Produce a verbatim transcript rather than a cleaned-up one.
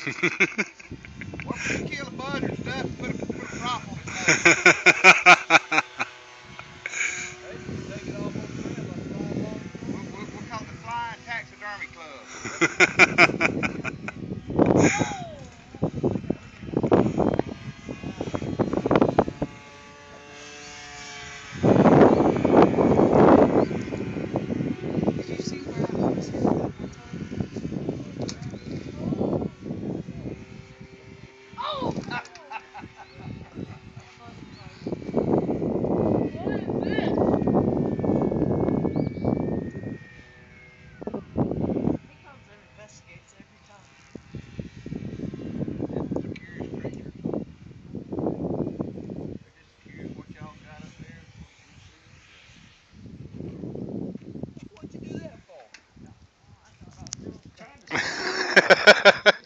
Well, if you kill a bud or stuff, put a, put a prop on its nose. Hey, you can take it off on the ground like fly along. We'll, we'll, we'll call it the Flying Taxidermy Club. Did you see where I was here that one time? Oh! Investigates every time. That was a curious creature. They're just curious what y'all got up there before you shoot it. What'd you do that for? Oh, I thought I was trying to